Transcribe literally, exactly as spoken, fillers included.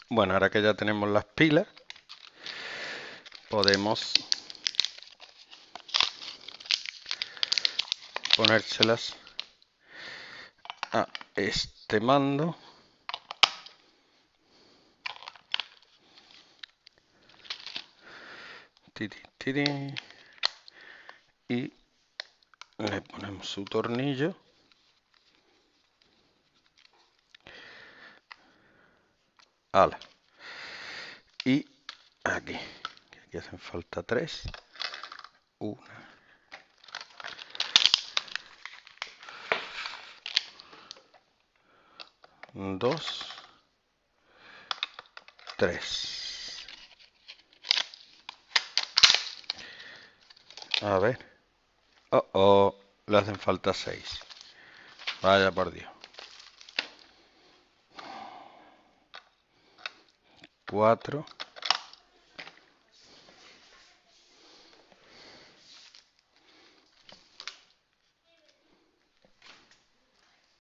Bueno, ahora que ya tenemos las pilas, podemos ponérselas a este mando. Tiri, tiri. Y le ponemos su tornillo. Ala. Y aquí, aquí hacen falta tres. Una. Dos. Tres. A ver. Oh, oh, le hacen falta seis. Vaya por Dios. Cuatro.